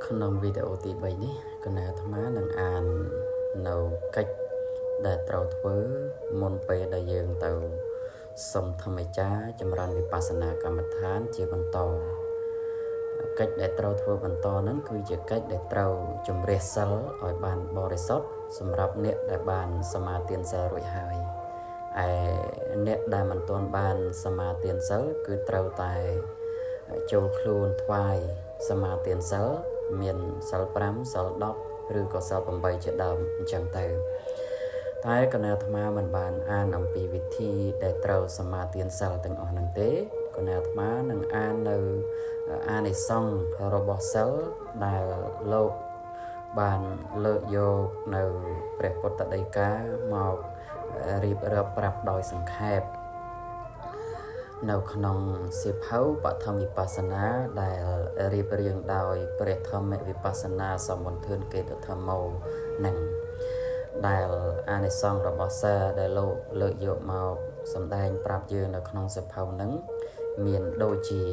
Nông video tí bấy ní, còn là thầm á nâng án nâu cách để trao thơ môn bê đại dương tàu sông thầm mê chá chăm răn vipassana cả mặt thán chia bằng tò cách để trao thơ bằng tò nâng cứ chỉ cách để trao chùm rê sal ở bàn bò rê sốt xâm rạp nét đại bàn sama tiên xa rụi hai nét đại bằng tôn bàn sama tiên sal cứ trao tài châu khuôn thoai sama tiên sal miền sal pram sal đọc rồi có sal bầm bay chết đầm chẳng tay thái còn là tham gia mình bàn an ông pi vị thi để trâu sama tiên sal từng ở năng tế còn là tham gia năng an từ an để xong robot sal đài lô bàn lợi vô từ bẹp bột tại đây cá màu rịp rập đòi sừng hẹp nấu khăn xếp hấu bát thâm vipassana đại rịp riêng đòi bẹp thâm vipassana xong một thuyền kể được thâm màu nặng đại anh xong rồi bỏ xe đại lộ lợi dụng màu sầm đen prap dương nấu khăn xếp hấu nắng miền đôi chỉ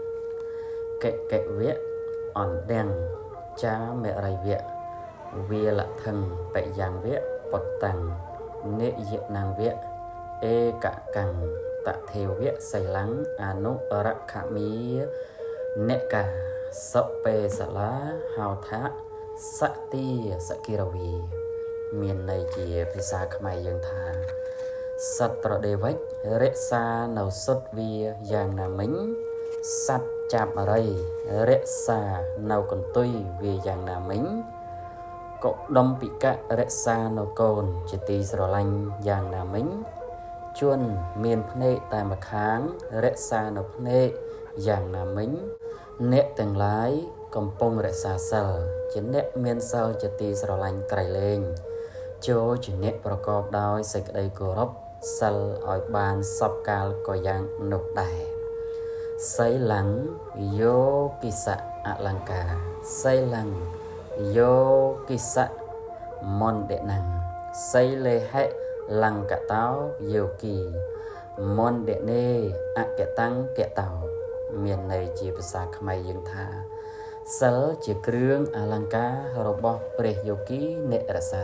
kệ viết on đen cha mẹ rai viết vía là thân bệ giang viết bột tàng nệ diện nàng viết e cả cẳng tạ theo viết say lắng anu ra khả mí nệ cả sọc bê sả lá hào thá sắc ti sakiravi miền này chỉ phía xa khmai dương thà sat trọ đề vách rễ xa nấu sốt vía giang nà mính sat chạp ở đây rễ xa nấu còn tùy vì giang nà mính cộng đông bị cạ rễ xa nấu cồn chỉ tí sờ lanh giang nà mính chuôn miền phê tại mặt kháng rễ xa nấu phê giang nà mính nệ từng lái cầm pông rễ xa sờ chỉ nệ miền sờ chỉ tí sờ lanh cày lên chỗ chỉ nệประกอบ đôi sạch đây của rốc sal ở bàn sập cal có giang nộp đài say lắng yo kisa alangka say lắng yo kisa mon đệ năng say lê hệ lăng cả táo yêu kỳ mon đệ nê kẻ tăng kẻ tàu miền này chỉภาษา khmer dương tha sal chỉ krương alangka robot pre yogi nệ rasa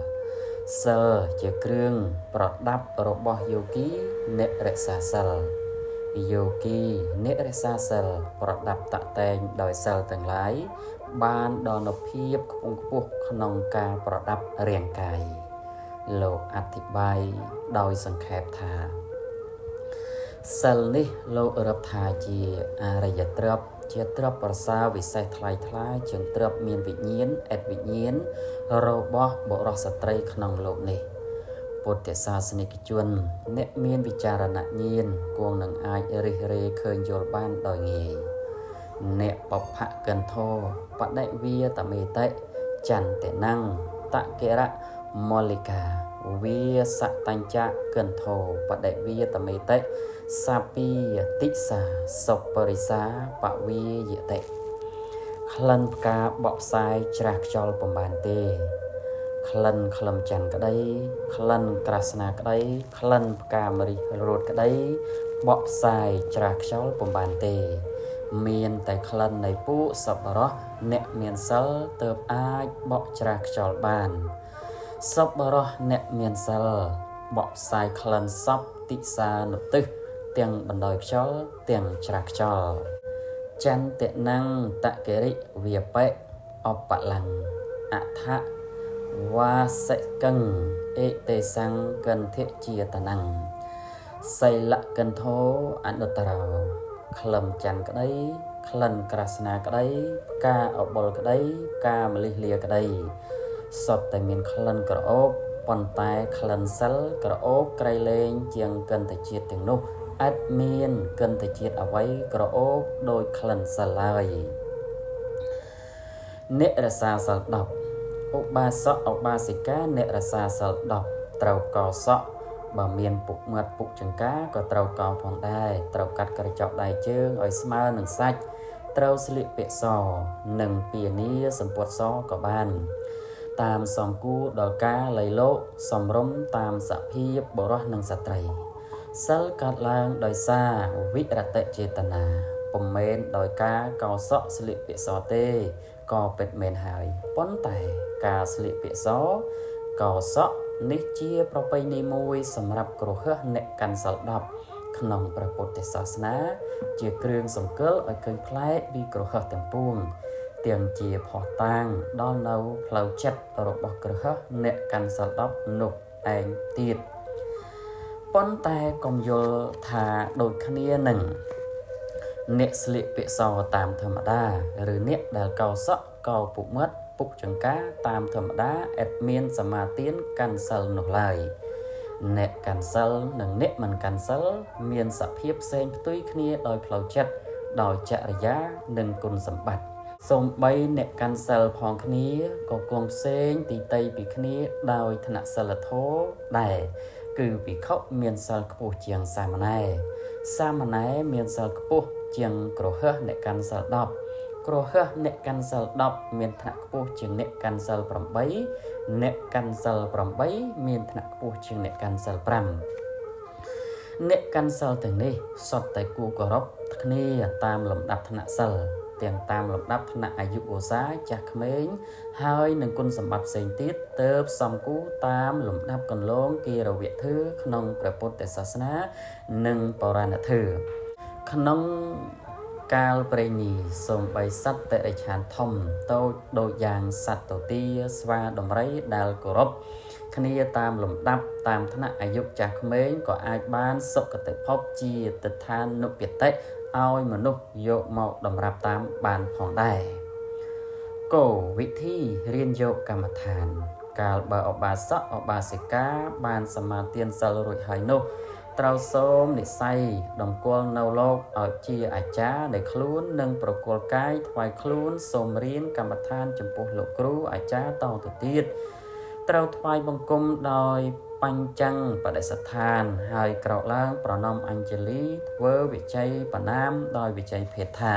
sal chỉ krươngประดับ robot yogi អ្នករក្សាសិល yogi អ្នករក្សាសិល ប្រដាប់តាក់តែងដោយសិលទាំងឡាយបានដល់នូវភាពខ្ពង់ខ្ពស់ក្នុងការប្រដាប់រាងកាយលោកអធិប្បាយដោយសង្ខេបថាសិលនេះលោករកថាជាអរិយទ្រព្យជាទ្រព្យប្រសើរវិសេសថ្លៃថ្លាជាងទ្រព្យមានវិញ្ញាណអត្តវិញ្ញាណរបស់បុរសស្ត្រីក្នុងលោកនេះពុទ្ធសាសនិកជនអ្នកមានវិចារណញ្ញាណគួងនឹងអាចរិះរេឃើញយល់បានដោយងាយអ្នកបភកន្ធោបដិវាតមេតិចន្ទនੰតកិរៈមលិកាវាសតញ្ចកន្ធោបដិវាតមេតិសាពីតិសាសុបរិសាបវិយតិក្លិនផ្កាបកផ្សាយច្រាស់ខ្យល់ពំបានទេក្លិនក្លឹមច័ន្ទក្តីក្លិនក្រាសនាក្តីក្លិនផ្កាមរិរោតក្តីបកផ្សាយច្រាស់ខ្យល់ពំបានទេមានតែក្លិននៃពួកសប្បុរសអ្នកមានសិលទើបអាចបកច្រាស់ខ្យល់បានសប្បុរសអ្នកមានសិលបកផ្សាយក្លិនសពតិសានុទិសទាំងបណ្ដោយខ្យល់ទាំងច្រាស់ខ្យល់ចន្ទនੰតកិរិវាបៈអបលੰអថវាសិកੰអេទេសੰកន្ធិជាតនੰសីលកន្ធោអនុត្តរោក្លឹមច័ន្ទក្តីក្លិនក្រាសនាក្តីផ្កាអបុលក្តីផ្កាម្លិះលាក្តីសុទ្ធតែមានក្លិនក្រអូបប៉ុន្តែក្លិនសិលក្រអូបក្រៃលែងជាងកន្ធជាតិទាំងនោះអត់មានកន្ធជាតិអ្វីក្រអូបដោយក្លិនសិលឡើយអ្នករសាសិល10ឧបាសកឧបាសិកាអ្នករសាសិល10ត្រូវកោសក់បើមានពុកមាត់ពុកចង្កាក៏ត្រូវកោផងដែរត្រូវកាត់ក្រចកដៃជើងឲ្យស្មើនឹងសាច់ត្រូវស្លៀកពាក់សនិងពានាសម្ពុតសក៏បានតាមសំគួរដល់ការលៃលោកសំរុំតាមសភាពបុរសនិងស្ត្រីសិលកាត់ឡើងដោយសារវិរតចេតនាពុំមែនដោយការកោសក់ស្លៀកពាក់សទេក៏ពិតមែនហើយប៉ុន្តែការស្លៀកពាក់សកសក់នេះជាប្រពៃណីមួយសម្រាប់គ្រហស្ថអ្នកកាន់សីល10ក្នុងព្រះពុទ្ធសាសនាជាគ្រឿងសង្កលឲ្យឃើញប្លែកពីគ្រហស្ថទាំងពួងទាំងជាផុសតាងដល់នៅផ្លូវចិត្តរបស់គ្រហស្ថអ្នកកាន់សីល10នោះឯងទៀតប៉ុន្តែកុំយល់ថាដូចគ្នានឹងអ្នកស្លៀកពាក់សតាមធម្មតាឬអ្នកដែលកោសក់កោពុកមាត់ពុកចង្កាតាមធម្មតាឥតមានសមាទានកាន់សិលនោះឡើយអ្នកកាន់សិលនិងអ្នកមិនកាន់សិលមានសភាពផ្សេងផ្ទុយគ្នាដោយផ្លូវចិត្តដោយចរិយានិងគុណសម្បត្តិសូម្បីអ្នកកាន់សិលផងគ្នាក៏គង់ផ្សេងទីតីពីគ្នាដោយឋានៈសិលធម៌ដែរគឺភិក្ខុមានសិលខ្ពស់ជាងសាមណេរមានសិលខ្ពស់ជាងគ្រហស្ថអ្នកកាន់សិល10គ្រហស្ថអ្នកកាន់សិល10មានឋានៈខ្ពស់ជាងអ្នកកាន់សិល8អ្នកកាន់សិល8មានឋានៈខ្ពស់ជាងអ្នកកាន់សិល5អ្នកកាន់សិលទាំងនេះសុទ្ធតែគួរគោរពគ្នាតាមលំដាប់ឋានៈសិលទាំងតាមលំដាប់ឋានៈអាយុវស្សាចាស់ក្មេងហើយនឹងគុណសម្បត្តិផ្សេងទៀតទើបសំគូតាមលំដាប់កន្លងគិរវធិក្នុងព្រះពុទ្ធសាសនានិងបរណធិក្នុងកាលព្រេងនេះសូម្បីសត្វតិរិឆានធំតូចដូចយ៉ាងសត្វទទាស្វាដំរីដែលគោរពគ្នាតាមលំដាប់តាមឋានៈអាយុចាស់ក្មេងក៏អាចបានសុគតិភពជាទិដ្ឋានុពតិឲ្យមនុស្សយកមកតម្រាប់តាមបានផងដែរគោវិធីរៀនយកកម្មដ្ឋានកាលបើឧបាសកឧបាសិកាបានសមាទានសិលរួចហើយនោះត្រូវសូមនិស្ស័យតម្កល់នៅលោកឲ្យជាអាចារ្យនៃខ្លួននិងប្រគល់កាយថ្វាយខ្លួនសូមរៀនកម្មដ្ឋានចំពោះលោកគ្រូអាចារ្យតទៅទៀតត្រូវថ្វាយបង្គំដោយបញ្ចាំងបដិសដ្ឋានហើយក្រោកឡើងប្រណម្យអញ្ជលីធ្វើវិជ័យប្រណាមដោយវិជ័យភេទថា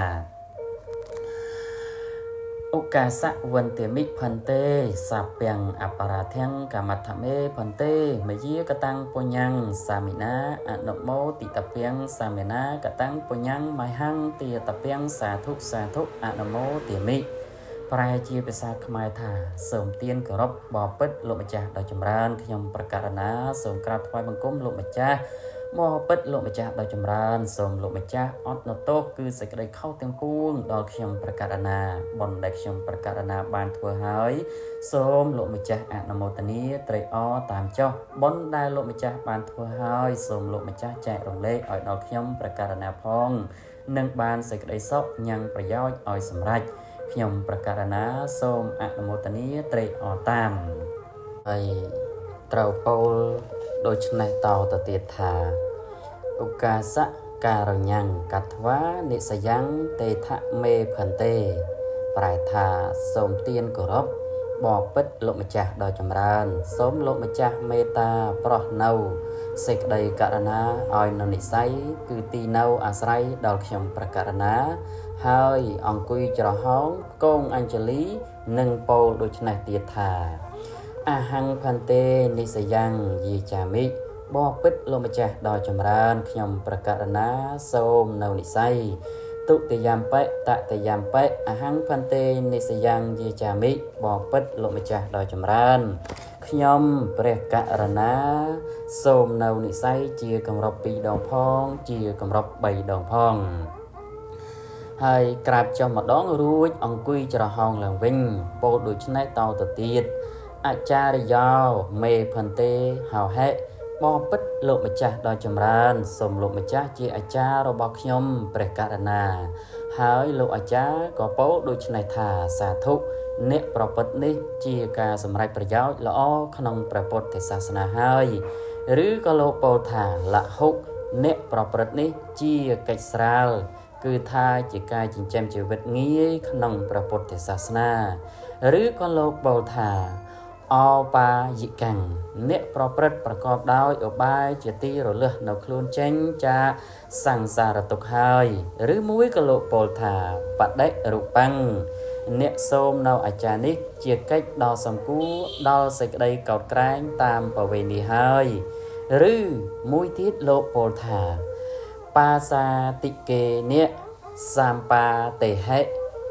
ឧកាសៈវន្តិមិផន្ទេសាពាំងអបរាធិងកម្មដ្ឋមេផន្ទេមយាកតាំងពុញ្ញੰសាមិណាអនុមោទិតពាំងសាមិណាកតាំងពុញ្ញੰមហੰទាតពាំងសាធុអនុមោទិមិប្រែជាភាសាខ្មែរថាសូមទានគោរពបបិទ្ធលោកម្ចាស់ដោយចម្រើនខ្ញុំប្រកាសណាសូមក្រាបថ្វាយបង្គំលោកម្ចាស់បបិទ្ធលោកម្ចាស់ដោយចម្រើនសូមលោកម្ចាស់អត់នទោសគឺសេចក្តីខុសទាំងពួងដល់ខ្ញុំប្រកាសណាបុណ្យដែលខ្ញុំប្រកាសណាបានធ្វើហើយសូមលោកម្ចាស់អនុមោទនាត្រេកអរតាមចុះបុណ្យដែលលោកម្ចាស់បានធ្វើហើយសូមលោកម្ចាស់ចែករំលែកឲ្យដល់ខ្ញុំប្រកាសណាផងនិងបានសេចក្តីសុខញ៉ាំងប្រយោជន៍ឲ្យសម្រេចខ្ញុំប្រកាសណាសូមអនុមោទនាត្រេកអរតាមហើយត្រូវពោលដូច្នេះតទៅទៀតថាឧកាសៈការញ្ញੰកត្វានិសយੰទេថមេផន្ទេប្រែថាសូមទានគោរពបបិទ្ធលោកម្ចាស់ដ៏ចម្រើនសូមលោកម្ចាស់មេត្តាប្រោះនៅសេចក្តីករណាឲ្យនៅនិស្ស័យគឺទីនៅអាស្រ័យដល់ខ្ញុំប្រកាសណាហើយអង្គុយច្រហោងកងអញ្ជលីនិងពោលដូច្នេះទៀតថាអហੰផន្ទេនិសយੰយាចាមិបបិទ្ធលោកម្ចាស់ដ៏ចម្រើនខ្ញុំប្រកាសណាសូមនៅនិស្ស័យទុតិយំបិតតិយំបិអហੰផន្ទេនិសយੰយាចាមិបបិទ្ធលោកម្ចាស់ដ៏ចម្រើនខ្ញុំព្រះករណាសូមនៅនិស្ស័យជាកម្រប់2ដងផងជាកម្រប់3ដងផងហើយក្រាបចុះម្ដងរួចអង្គុយច្រហោងឡើងវិញពោលដូច្នេះតទៅទៀតអាចារ្យោមេផន្ទេហោហេបបិទ្ធលោកម្ចាស់ដ៏ចម្រើនសូមលោកម្ចាស់ជាអាចារ្យរបស់ខ្ញុំព្រះករណាហើយលោកអាចារ្យក៏ពោលដូច្នេះថាសាធុអ្នកប្រព្រឹត្តនេះជាការសម្រេចប្រយោជន៍ល្អក្នុងព្រះពុទ្ធសាសនាហើយឬក៏លោកពោលថាលហុអ្នកប្រព្រឹត្តនេះជាកិច្ចស្រាលគឺថាជាការចិញ្ចឹមជីវិតងាយក្នុងព្រះពុទ្ធសាសនាឬក៏លោកពោលថាអបាយិកាំងអ្នកប្រព្រឹត្តប្រកបដោយឧបាយជាទីរលឹះនៅខ្លួនចេញចាសង្សារទុក្ខហើយឬមួយក៏លោកពោលថាបដិរូបាំងអ្នកសូមនៅអាចារ្យនេះជាកិច្ចដ៏សំគួរដល់សេចក្តីកោតក្រែងតាមប្រវេណីហើយឬមួយទៀតលោកពោលថាបាសាតិកេអ្នកសម្បាទេហេ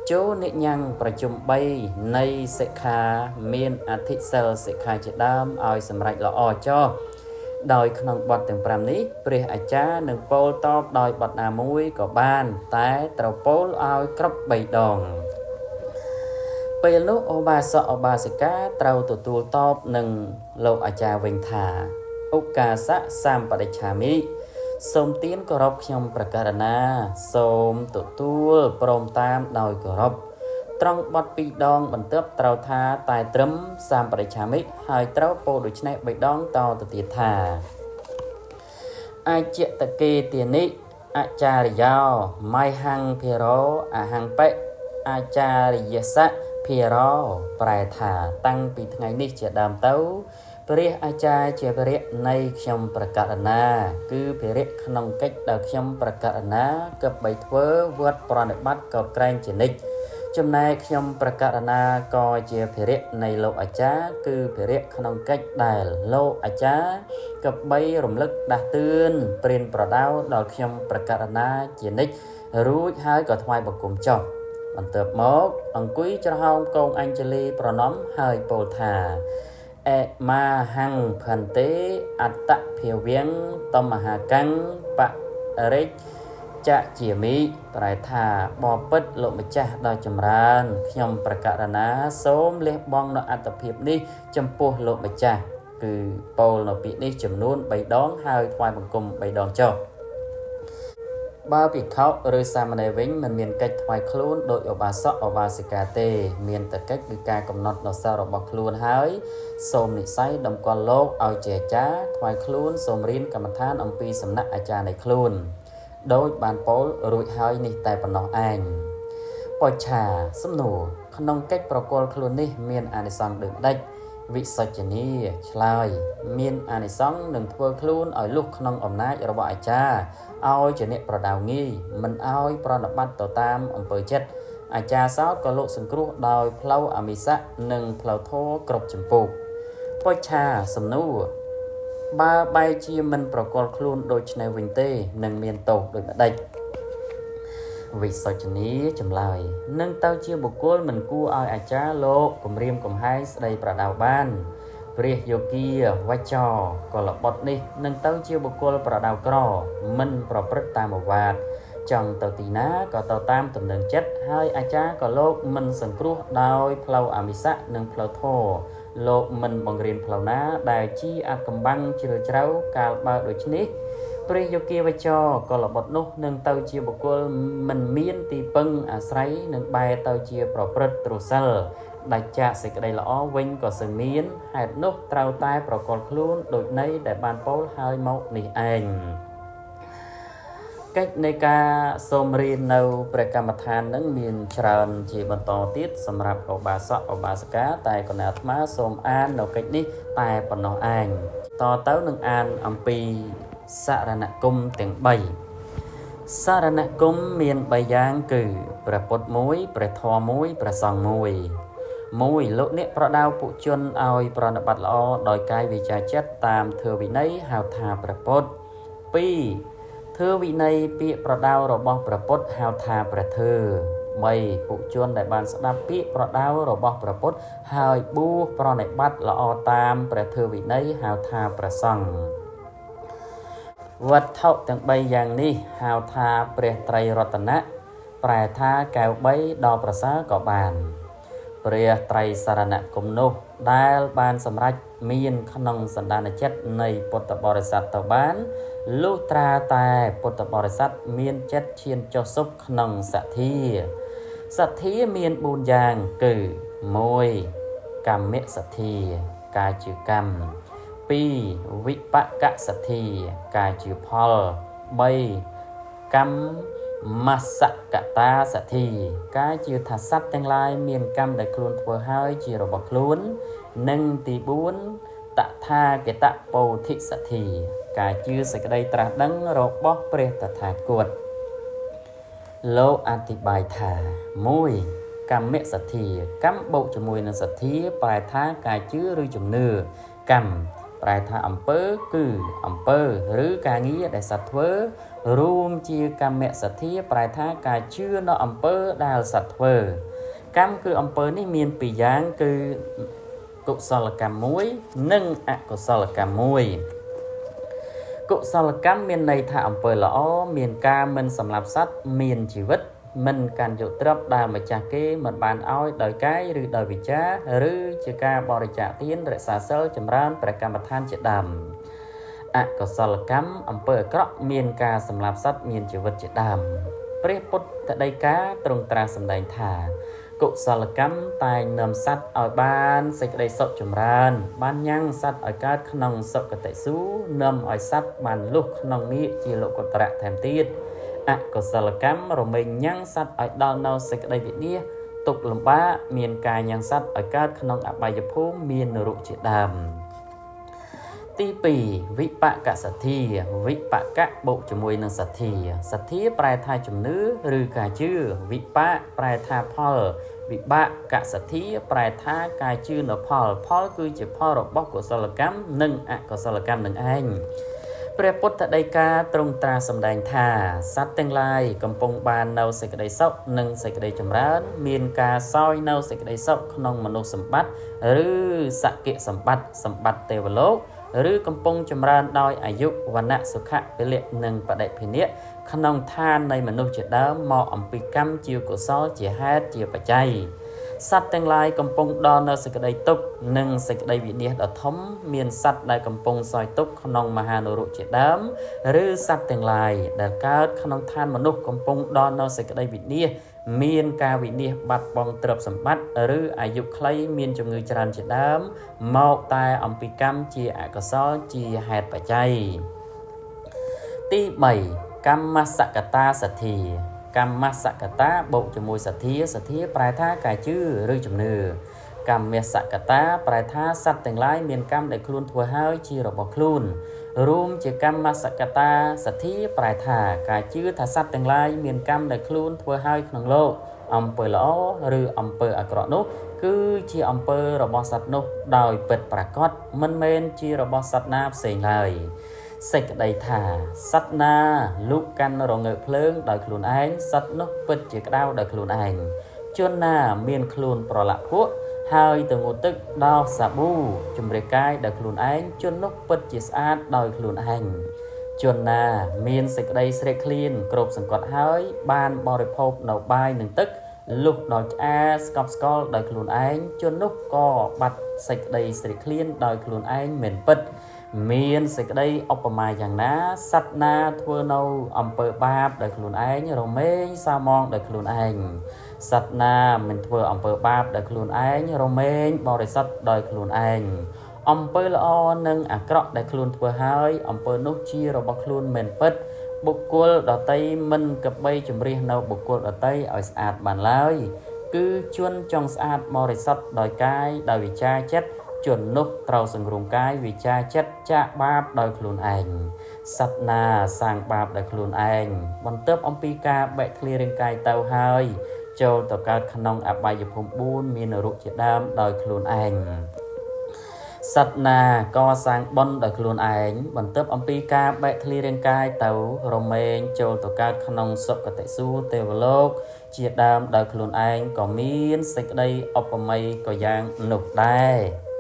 Chô nị nhăng pra chùm bay nay sẽ khá miên thích sel sẽ khai chế đam oi sầm rạch lọ cho đòi khăn bọt từng pram ní pre a cha nâng pol top đòi bọt à mũi có ban tái trầu pol oi cấp bảy đòn bây lúc ô ba sẽ cá trầu tụ tụ top nâng lô a cha vinh thả ốc ca sát sam bà chà mi sôm tiến có rọc trong prakarana sôm tụ tụ prom tam đòi có rọc trong bọt pi đòn bẩn tớp trầu tha tài trấm sam bà chà mi hai trầu pol đối này bảy đòn to tụ tiệt thả ai chuyện ta kê tiền ní a cha ri yao mai hang phiro a hang pe a cha ri yasa phiro prai tha tăng pi ngày ní che đam tấu pre a cha che pre nay khom prakarana cứ pre khong cách đào khom prakarana cấp bảy thơ vượt pran bắt cột canh che ní chấm này khom prakarana co che pre nay lộ a cha cứ pre khong cách đài lộ a cha cấp bảy rầm lực đạt tương prin pradao đào khom prakarana che ní rúi hai cột hoài bậc cùng chọc bằng tập mốt bằng quý cho hông công Anjali pronom hơi bồ thà e ma hăng phần tế atta phiêu viếng tâm hà căng bạc rích chạ chìa mỹ phải thà bò bứt lộ một cha đòi chầm ran nhom prakarana sớm lép bong nó atta phiệp đi chầm pua lộ một cha cứ pol nó bị đi chầm nôn bảy đón hơi thoại bằng cùng bảy đòn cho ba bị khóc rồi sao mà này vĩnh mình cách thoại khôn đội ở ba sĩ cà tê miền tất cách bị ca cầm nọt nó sao rồi bọc luôn hái xôm nị say đầm con lốp ao trẻ chá thoại khôn xôm rin cầm than ông pi sầm nát cha này khôn đôi bàn pol rồi hái nị tại bàn nó anh bò trà sấm nổ không cách protocol khôn nị miền anh sang được đây vị sạch ní chlai miền anh sang đừng thua khôn ở lúc không ẩm nát rồi bò cha ao cho nên pro đào nghi mình ao pro đập bắt tổ tam ông bơi chết à cha sáu có lộ sừng cru đòi plau amisa nâng plau thô cột chấm phụ bôi cha sầm nú ba bay chia mình pro col khluôn đôi chân vinh tê nâng miền tổ đôi đây vì sao chân ní chấm lại nâng tao chia bộ côn mình cu ao à cha lộ cùng riêng cùng hai đây pro đào ban Priya yogi vai trò còn là bọt đi nâng tao chiêu bộ cô là đào cỏ mình pro prất tam một vạt chồng tàu tì ná có tàu tam tầm nâng chất hai a cha có lô mình sẵn cru đào plau amisa nâng plau thô lô mình bằng riêng plau ná đài chi a cầm băng chìa cháu cao bao đôi chân ní Priya yogi vai trò còn là bọt nút nâng tao chiêu bộ cô mình miên tì bưng à sấy nâng bài tao chia pro prất trù sal đại cha sẽ cái đây là ó vinh có sự miến hạt nút trao tay pro col luôn đội này để bàn pol hơi mẫu nỉ anh cách này ca xôm riêng nâu prekamathan nâng miền tràn chỉ bằng to tiết sầm rạp ở bà sa cá tại còn ạt má xôm an nâu cách ní tại bằng nó anh to tấu nâng an âm pi sarana cung tiếng bảy sarana cung miền bảy giang cử prapot muối pretho muối presong muối mùi lỗ nệ pro đao phụ chân oi pro nạp bát lo đòi cai vì trà chất tam thừa vị nấy hào thà prapot pi thừa vị này pi pro đao rồi bong prapot hào thà prathơ mày phụ chân đại ban sẽ đam pi pro đao rồi bong prapot hào bu pro nạp bát lo tam prathơ vị nấy hào thà prasang vật thâu từng bay giang ni hào thà pretray rotana prai tha kèo bay đo prasa có bàn Priya trai sarana cùng nô đai ban sầm rách miên khăn sẵn đàn chất này Phật bồ sát tàu bán lưu tra tài Phật bồ sát miên chất chiên cho xúc khăn sát thi miên bùn giang cử môi cam mẹ sát thi ca chữ cam pi vị bạc cả sát thi ca chữ phol bay cam Masakata sát thi cái chiều thà sát tương lai miền cam đại khuôn vừa hai chiều rồi bọc luôn nâng tì bốn tạ tha cái tạ bầu thị sát thi cái chiều sẽ cái đây trả đắng rồi bóc pre tạ thà cuột lô anti bài thà môi cam mẹ sát thi cắm bộ cho môi nâng sát thi bài thá cái chiều rư chùm nửa cam ប្រែថាអំពើគឺអំពើឬការងារដែលសត្វធ្វើរួមជាកម្មសទ្ធាប្រែថាការជឿនៅអំពើដែលសត្វធ្វើកម្មគឺអំពើនេះមានពីរយ៉ាងគឺកុសលកម្មមួយនិងអកុសលកម្មមួយកុសលកម្មមានន័យថាអំពើល្អមានការមិនសម្លាប់សត្វមានជីវិតមិនកាន់យកទ្រព្យដែលម្ចាស់គេមិនបានឲ្យដោយកាយឬដោយវិចារឬជាការបរិច្ចាគទានរក្សាសិលចម្រើនព្រះកម្មដ្ឋានជាដើមអកុសលកម្មអំពើអាក្រក់មានការសម្លាប់សត្វមានជីវិតជាដើមព្រះពុទ្ធដីកាទ្រង់ត្រាស់សម្ដែងថាកុសលកម្មតែងនាំសត្វឲ្យបានសេចក្តីសុខចម្រើនបានញ៉ាំងសត្វឲ្យកើតក្នុងសុគតិសួគ៌នាំឲ្យសត្វបានលុះក្នុងនិច្ចជាលោកុត្តរៈថែមទៀតអកុសលកម្មរមែងញ៉ាំងសត្វឲ្យដល់នៅសេចក្តីវិនាសទុក្ខលំបាកមានការញ៉ាំងសត្វឲ្យកើតក្នុងអបាយភូមិមាននរកជាដើមទី2វិបកសទ្ធាវិបកៈបូកជាមួយនឹងសទ្ធាសទ្ធាប្រែថាជំនឿឬការជឿវិបកប្រែថាផលវិបកសទ្ធាប្រែថាការជឿនៅផលគឺជាផលរបស់កុសលកម្មនិងអកុសលកម្មនឹងឯងព្រះពុទ្ធដីកាទ្រង់ត្រាស់សម្ដែងថាសត្វទាំងឡាយកំពុងបាននៅសេចក្តីសុខនិងសេចក្តីចម្រើនមានការសោយនៅសេចក្តីសុខក្នុងមនុស្សសម្បត្តិឬសក្កិសម្បត្តិទេវលោកឬកំពុងចម្រើនដោយអាយុវណ្ណៈសុខៈពលៈនិងបដិភិនៈក្នុងឋាននៃមនុស្សជាដើមមកអំពីកម្មជាកុសលជាហេតុជាបច្ច័យសត្វទាំងឡាយកំពុងដល់នៅសេចក្តីទុក្ខនិងសេចក្តីវិនាសដ៏ធំមានសត្វដែលកំពុងសោយទុក្ខក្នុងមហានរកជាដើមឬសត្វទាំងឡាយដែលកើតក្នុងឋានមនុស្សកំពុងដល់នៅសេចក្តីវិនាសមានការវិនាសបាត់បង់ទ្រព្យសម្បត្តិឬអាយុខ្លីមានជំងឺច្រើនជាដើមមកតែអំពីកម្មជាអកុសលជាហេតុបច្ច័យទី3កម្មសកតាសទ្ធាកម្មសកតាបូកជាមួយសទ្ធាប្រែថាការជឿឬជំនឿកម្មសកតាប្រែថាសត្វទាំងឡាយមានកម្មដែលខ្លួនធ្វើហើយជារបស់ខ្លួនរួមជាកម្មសកតាសទ្ធាប្រែថាការជឿថាសត្វទាំងឡាយមានកម្មដែលខ្លួនធ្វើហើយក្នុងលោកអំពើល្អឬអំពើអាក្រក់នោះគឺជាអំពើរបស់សត្វនោះដោយពិតប្រាកដមិនមែនជារបស់សត្វណាផ្សេងឡើយសេចក្តីថាសត្វណាលូកកាន់រងើកភ្លើងដោយខ្លួនឯងសត្វនោះពិតជាក្តៅដោយខ្លួនឯងជនណាមានខ្លួនប្រឡាក់ភក់ហើយទៅងូតទឹកដោះសាប៊ូជំរះកាយដោយខ្លួនឯងជននោះពិតជាស្អាតដោយខ្លួនឯងជនណាមានសេចក្តីស្រេកឃ្លានគ្រប់សង្កត់ហើយបានបរិភោគនៅបាយនិងទឹកលុះដល់ឆ្អែស្កប់ស្កល់ដោយខ្លួនឯងជននោះក៏បាត់សេចក្តីស្រេកឃ្លានដោយខ្លួនឯងមិនពិតមានសេចក្តីឧបមាយ៉ាងណាសត្វណាធ្វើនៅអំពើបាបដោយខ្លួនឯងរមែងសាមងដោយខ្លួនឯងសត្វណាមិនធ្វើអំពើបាបដោយខ្លួនឯងរមែងបរិសុទ្ធដោយខ្លួនឯងអំពើល្អនិងអាក្រក់ដែលខ្លួនធ្វើហើយអំពើនោះជារបស់ខ្លួនមិនពិតបុគ្គលដតីមិនកបីជំរះនៅបុគ្គលដតីឲ្យស្អាតបានឡើយគឺជនចង់ស្អាតបរិសុទ្ធដោយកាយដោយវិចារចិត្តជននោះត្រូវសង្រួមកាយវិចារចិត្តចាកបាបដោយខ្លួនឯងសត្វណាសាងបាបដោយខ្លួនឯងបន្ទាប់អំពីការបែកធ្លាយរាងកាយទៅហើយចូលទៅកើតក្នុងអបាយភូមិ4មាននរកជាដើមដោយខ្លួនឯងសត្វណាកសាងបុណ្យដោយខ្លួនឯងបន្ទាប់អំពីការបែកធ្លាយរាងកាយទៅរមែងចូលទៅកើតក្នុងសុគតិសួគ៌ទេវលោកជាដើមដោយខ្លួនឯងក៏មានសេចក្តីឧបមាក៏យ៉ាងនោះដែរ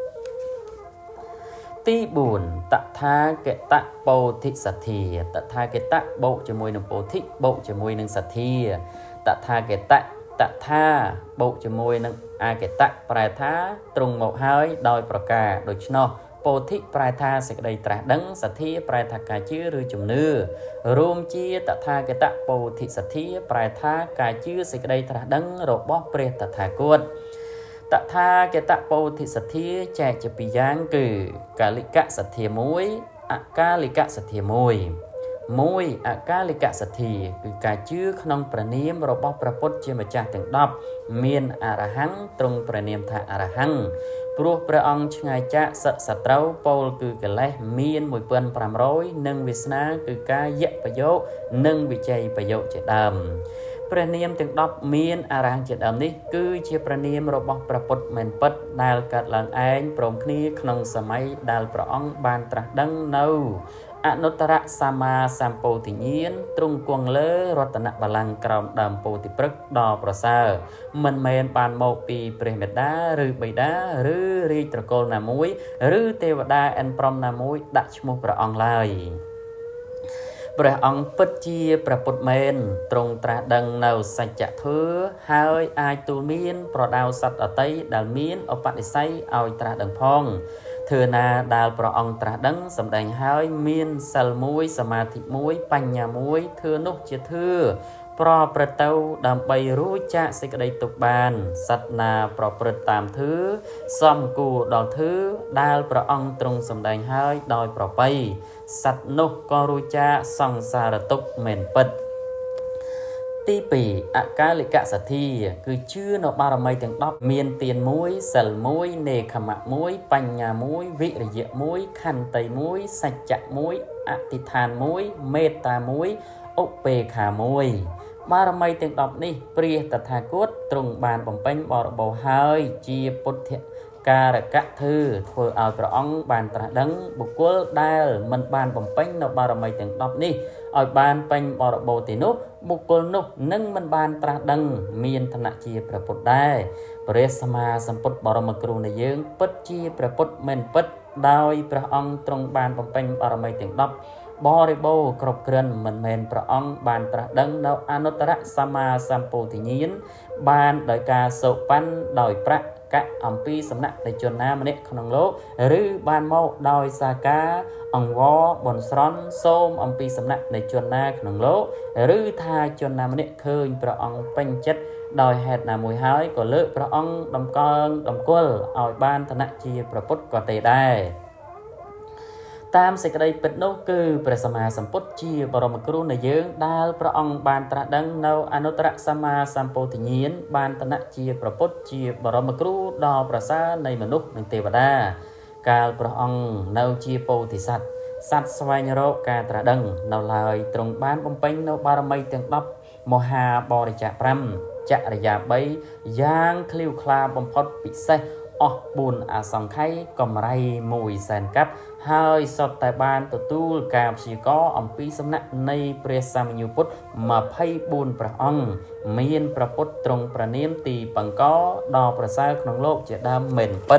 ទី4តថាគតពោធិសទ្ធាតថាគតបូកជាមួយនឹងពោធិបូកជាមួយនឹងសទ្ធាតថាគតតថាបូកជាមួយនឹងអកតប្រែថាទ្រង់មកហើយដោយប្រការដូច្នោះពោធិប្រែថាសេចក្តីត្រាស់ដឹងសទ្ធាប្រែថាការជឿឬជំនឿរួមជាតថាគតពោធិសទ្ធាប្រែថាការជឿសេចក្តីត្រាស់ដឹងរបស់ព្រះតថាគតតថាគតពោធិសទ្ធាចែកជាពីរយ៉ាងគឺកាលិកសទ្ធា1អកាលិកសទ្ធា1អកាលិកសទ្ធាគឺការជឿក្នុងព្រះនាមរបស់ព្រះពុទ្ធជាម្ចាស់ទាំង10មានអរហង្គទ្រង់ព្រះនាមថាអរហង្គព្រោះព្រះអង្គឆ្ងាយចាកសត្រូវពោលគឺកិលេសមាន1500និងវាសនាគឺការយៈប្រយោគនិងវិជ័យប្រយោគជាដើមព្រះនាមទាំង10មានអារ៉ាងជាដើមនេះគឺជាព្រះនាមរបស់ព្រះពុទ្ធមែនពិតដែលកើតឡើងឯងព្រមគ្នាក្នុងសម័យដែលព្រះអង្គបានត្រាស់ដឹងនៅអនុត្តរសម្មាសម្ពោធិញ្ញាណទ្រង់គង់លើរតនបល្ល័ង្កក្រោមដើមពោធិព្រឹក្សដ៏ប្រសើរមិនមែនបានមកពីព្រះមេតាឬបិតាឬរាជត្រកូលណាមួយឬទេវតាអិនព្រំណាមួយដាក់ឈ្មោះព្រះអង្គឡើយព្រះអង្គពិតជាព្រះពុទ្ធមែនទ្រង់ត្រាស់ដឹងនៅសច្ចធម៌ហើយអាចទូលមានប្រដៅសត្វអតីដែលមានឧបនិស្ស័យឲ្យត្រាស់ដឹងផងធឿណាដែលព្រះអង្គត្រាស់ដឹងសម្ដែងហើយមានសិលមួយសមាធិមួយបញ្ញាមួយធឿនោះជាធឿប្រព្រឹត្តទៅដើម្បីរួចចាកសេចក្តីទុក្ខបានសត្វណាប្រព្រឹត្តតាមធឿសមគួរដល់ធឿដែលព្រះអង្គទ្រង់សម្ដែងហើយដោយប្រពៃសត្វនោះក៏រួចចាកសង្សារទុក្ខមែនពិតទី2អកាલિកសទ្ធាគឺជឿនៅបារមីទាំង10មានទាន1សិល1នេខមៈ1បញ្ញា1វិរិយៈ1ខន្តី1សច្ចៈ1អធិដ្ឋាន1មេត្តា1ឧបេក្ខា1បារមីទាំង10នេះព្រះតថាគតទ្រង់បានបំពេញបរិបូរណ៍ហើយជាពុទ្ធការកៈធ្វើឲ្យព្រះអង្គបានត្រាស់ដឹងបុគ្គលដែលមិនបានបំពេញនៅបារមីទាំង10នេះឲ្យបានពេញបរិបូរណ៍ទីនោះបុគ្គលនោះនឹងមិនបានត្រាស់ដឹងមានឋានៈជាព្រះពុទ្ធដែរព្រះសម្មាសម្ពុទ្ធបរមគ្រូនៃយើងពិតជាព្រះពុទ្ធមែនពិតដោយព្រះអង្គទ្រង់បានបំពេញបារមីទាំង10បរិបូរណ៍គ្រប់គ្រាន់មិនមែនព្រះអង្គបានត្រាស់ដឹងនៅអនុត្តរសម្មាសម្ពោធិញ្ញាណបានដោយការសូប៉ាន់ដោយប្រាក់កៈអំពីសំណាក់នៃជនណាម្នាក់ក្នុងលោកឬបានមកដោយសារការអង្វរបនស្រន់សូមអំពីសំណាក់នៃជនណាក្នុងលោកឬថាជនណាម្នាក់ឃើញព្រះអង្គពេញចិត្តដោយហេតុណាមួយហើយក៏លើកព្រះអង្គតម្កល់តម្កល់ឲ្យបានឋានៈជាព្រះពុទ្ធក៏ទេដែរតាមសេចក្តីពិតនោះគឺព្រះសម្មាសម្ពុទ្ធជាបរមគ្រូនៃយើងដែលព្រះអង្គបានត្រាស់ដឹងនៅអនុត្តរសម្មាសម្ពោធិញ្ញាណបានឋានៈជាព្រះពុទ្ធជាបរមគ្រូដ៏ប្រសើរនៃមនុស្សនិងទេវតាកាលព្រះអង្គនៅជាពោធិសត្វសត្វស្វែងរកការត្រាស់ដឹងនៅឡើយទ្រង់បានបំពេញនៅបារមីទាំង10មហាបរិច្ចាគ5ចរិយា3យ៉ាងឃ្លាវខ្លាបំផុតពិសេសអស់4អសង្ខ័យកម្រៃ1សែនកាប់ហើយសុទ្ធតែបានទទួលការព្យាករអំពីសំណាក់នៃព្រះសម្មាពុទ្ធ24ព្រះអង្គមានព្រះពុទ្ធទ្រង់ប្រនាមទីបង្កដ៏ប្រសើរក្នុងលោកជាដើមមែនពិត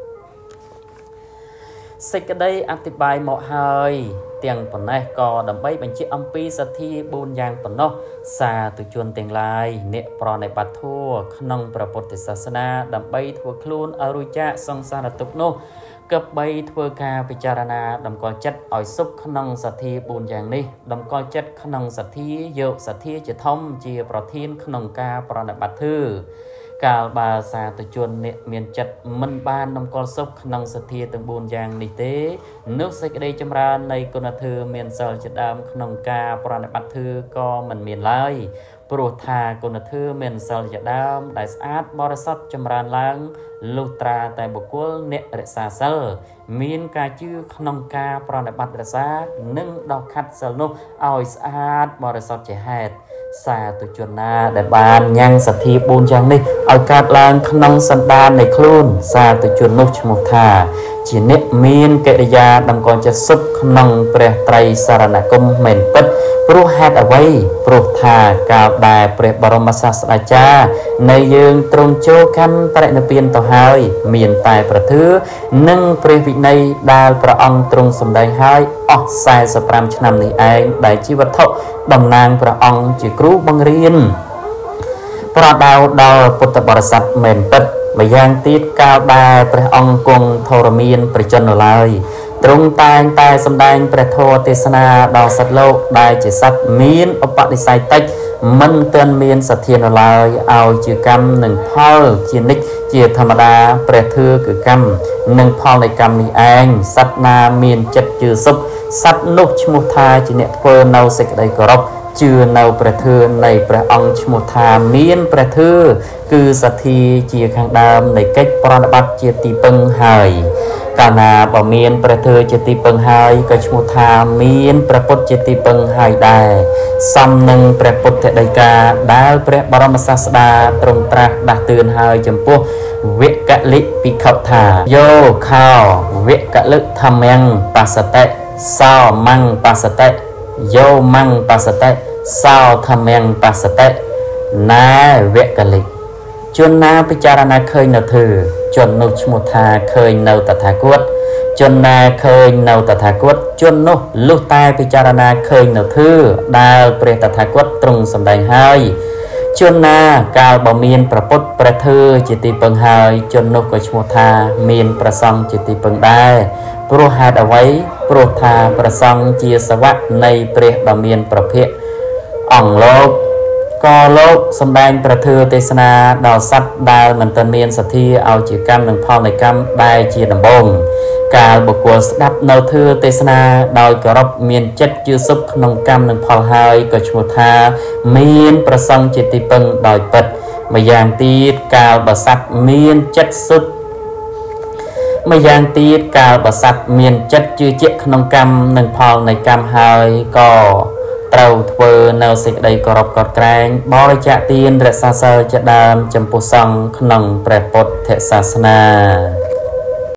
សេចក្តីអធិប្បាយមកហើយទាំងប៉ុណ្ណេះក៏ដើម្បីបញ្ជាក់អំពីសទ្ធា4យ៉ាងប៉ុណ្ណោះសាធុជនទាំងឡាយអ្នកប្រណិប័តធម៌ក្នុងព្រះពុទ្ធសាសនាដើម្បីធ្វើខ្លួនឲ្យរួចចាកសង្សារទុក្ខនោះគប្បីធ្វើការពិចារណាតម្កល់ចិត្តឲ្យសុខក្នុងសទ្ធា4យ៉ាងនេះតម្កល់ចិត្តក្នុងសទ្ធាយកសទ្ធាជាធំជាប្រធានក្នុងការប្រណិប័តធម៌កាលបើសាធុជនអ្នកមានចិត្តមិនបានតម្កល់សុខក្នុងសទ្ធាទាំង4យ៉ាងនេះទេនោះសេចក្តីចម្រើននៃគុណធម៌មានសិលជាដើមក្នុងការប្រណិប័តធម៌ក៏មិនមានឡើយព្រោះថាគុណធម៌មានសិលជាដើមដែលស្អាតបរិសុទ្ធចម្រើនឡើងលុះត្រាតែបុគ្គលអ្នករក្សាសិលមានការជឿក្នុងការប្រណិប័តរក្សានិងដោះខាត់សិលនោះឲ្យស្អាតបរិសុទ្ធជាហេតុសាធុជនណាដែលបានញ៉ាំងសទ្ធា4យ៉ាងនេះឲ្យកើតឡើងក្នុងសន្តាននៃខ្លួនសាធុជននោះឈ្មោះថាជាអ្នកមានកិរិយាតម្កល់ចិត្តសុខក្នុងព្រះត្រៃសរណគមមែនពិតព្រោះហេតុអ្វីព្រោះថាកាលដែលព្រះបរមសាស្តាចារ្យនៃយើងទ្រង់ចូលកាន់បរិនិព្វានទៅហើយមានតែព្រះធម៌និងព្រះវិន័យដែលព្រះអង្គទ្រង់សម្ដែងហើយអស់45ឆ្នាំនេះឯងដែលជាវត្ថុតំណាងព្រះអង្គជាគ្រូបង្រៀនប្រដៅដល់ពុទ្ធបរិស័ទមែនពិតម្យ៉ាងទៀតកាលដែលព្រះអង្គគង់ធរមានព្រះជន្មនៅឡើយទ្រង់តែងតែសម្ដែងព្រះធម៌ទេសនាដល់សត្វលោកដែលជាសត្វមានឧបនិស្ស័យតិចមិនទាន់មានសទ្ធានៅឡើយឲ្យជាកម្មនិងផលជានិច្ចជាធម្មតាព្រះធម៌គឺកម្មនិងផលនៃកម្មនេះឯងសត្វណាមានចិត្តជឿសុខសត្វនោះឈ្មោះថាជាអ្នកធ្វើនៅសេចក្តីគោរពជឿនៅព្រះធម៌នៃព្រះអង្គឈ្មោះថាមានព្រះធម៌គឺសទ្ធាជាខាងដើមនៃកិច្ចប្រណិប័តជាទីពឹងហើយកាលណាបើមានព្រះធើជាទីពឹងហើយក៏ឈ្មោះថាមានព្រះពុទ្ធជាទីពឹងហើយដែរសំនឹងព្រះពុទ្ធដីកាដែលព្រះបរមសាស្តាទ្រង់ត្រាស់ដាស់តឿនហើយចំពោះវកលិភិក្ខុថាយោខោវកលិធម្មំបសតិសោមੰបសតិយោមੰបសតិសោធម្មំបសតិណែវកលិជនណាពិចារណាឃើញនៅធឺជននោះឈ្មោះថាឃើញនៅតថាគតជនណាឃើញនៅតថាគតជននោះលុះតែពិចារណាឃើញនៅធឺដែលព្រះតថាគតទ្រង់សម្ដែងហើយជនណាកាលបើមានប្រពុតព្រះធឺជាទីពឹងហើយជននោះក៏ឈ្មោះថាមានប្រសង្ឃជាទីពឹងដែរព្រោះហេតុអ្វីព្រោះថាប្រសង្ឃជាសវៈនៃព្រះដ៏មានប្រភពអង្គលោកក៏លោកសម្ដែងប្រធើទេសនាដល់សត្វដែលមិនទាន់មានសទ្ធាឲ្យជាកម្មនិងផលនៃកម្មដែលជាដំបូងកាលបុគ្គលស្ដាប់នៅធើទេសនាដោយគោរពមានចិត្តជឿសុខក្នុងកម្មនិងផលហើយក៏ឈ្មោះថាមានប្រសង្ឃជាទីពឹងដោយពិតម្យ៉ាងទៀតកាលបើសត្វមានចិត្តសុទ្ធម្យ៉ាងទៀតកាលបើសត្វមានចិត្តជឿជាក់ក្នុងកម្មនិងផលនៃកម្មហើយក៏ត្រូវធ្វើនៅសេចក្តីគោរពកោតក្រែងបរិច្ចាគទានរក្សាសីលជាដើមចំពោះសង្ឃក្នុងព្រះពុទ្ធសាសនា